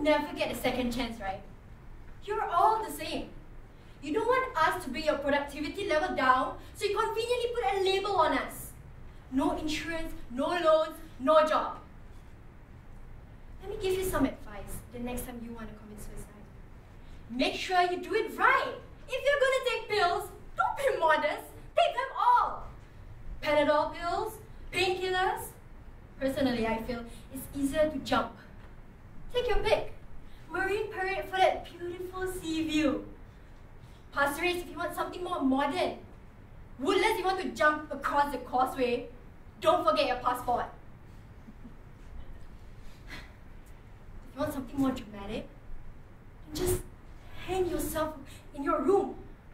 never get a second chance, right? You're all the same. You don't want us to bring your productivity level down, so you conveniently put a label on us. No insurance, no loans, no job. Let me give you some advice the next time you want to commit suicide. Make sure you do it right. If you're going to take pills, don't be modest. Take them all. Panadol pills, painkillers. Personally, I feel it's easier to jump. Take your pick. Marine Parade for that beautiful sea view. Pasir Ris if you want something more modern. Woodlands if you want to jump across the causeway. Don't forget your passport. If you want something more dramatic, then just hang yourself in your room.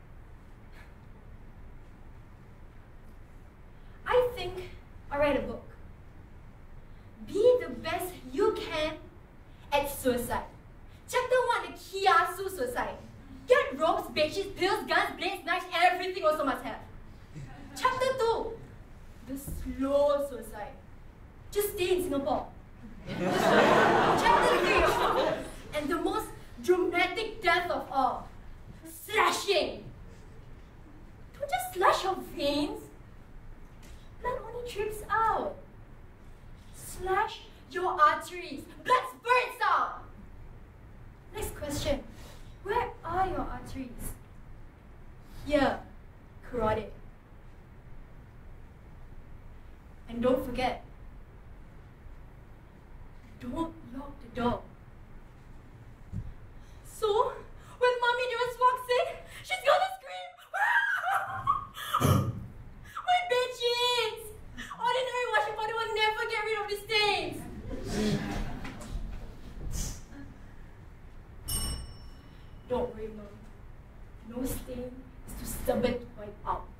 I think I'll write a book. Be the best you can at suicide. Chapter 1, the Kiyasu suicide. Get ropes, bedsheets, pills, guns, blades, knives, everything also must have. Chapter 2, the slow suicide. Just stay in Singapore. Chapter 3, and the most dramatic death of all, slashing. Don't just slash your veins. Blood only drips out. Slash your arteries. Blood spurts out. Next question. Where are your arteries? Here, carotid. And don't forget, don't lock the door. So, when Mommy Dearest walks in, she's gonna scream, my bedsheets! Ordinary washing powder will never get rid of the stains. Don't worry, Mom. No stain is too stubborn to wipe out.